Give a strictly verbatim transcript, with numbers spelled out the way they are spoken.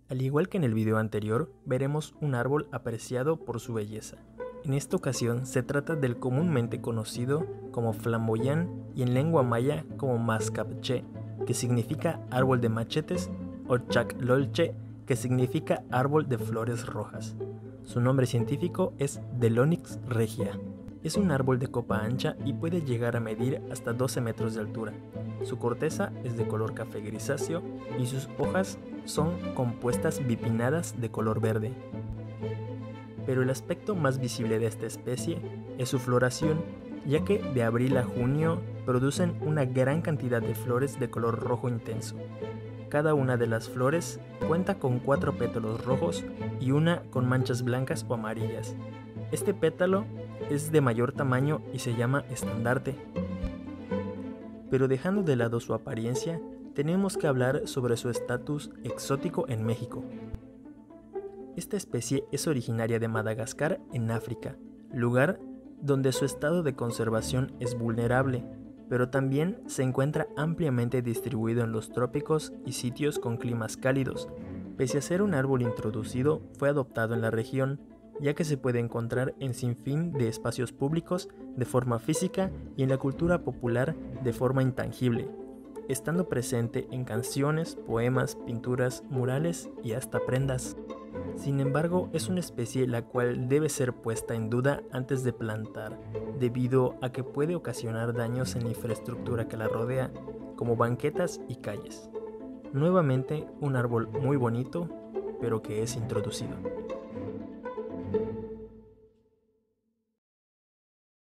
Al igual que en el video anterior, veremos un árbol apreciado por su belleza. En esta ocasión se trata del comúnmente conocido como flamboyán y en lengua maya como mascapche, que significa árbol de machetes, o chaclolche, que significa árbol de flores rojas. Su nombre científico es Delonyx regia. Es un árbol de copa ancha y puede llegar a medir hasta doce metros de altura. Su corteza es de color café grisáceo y sus hojas son compuestas bipinnadas de color verde. Pero el aspecto más visible de esta especie es su floración, ya que de abril a junio producen una gran cantidad de flores de color rojo intenso. Cada una de las flores cuenta con cuatro pétalos rojos y una con manchas blancas o amarillas. Este pétalo es de mayor tamaño y se llama estandarte. Pero dejando de lado su apariencia, tenemos que hablar sobre su estatus exótico en México. Esta especie es originaria de Madagascar en África, lugar donde su estado de conservación es vulnerable, pero también se encuentra ampliamente distribuido en los trópicos y sitios con climas cálidos. Pese a ser un árbol introducido, fue adoptado en la región, ya que se puede encontrar en sinfín de espacios públicos de forma física y en la cultura popular de forma intangible, estando presente en canciones, poemas, pinturas, murales y hasta prendas. Sin embargo, es una especie la cual debe ser puesta en duda antes de plantar, debido a que puede ocasionar daños en la infraestructura que la rodea, como banquetas y calles. Nuevamente, un árbol muy bonito, pero que es introducido.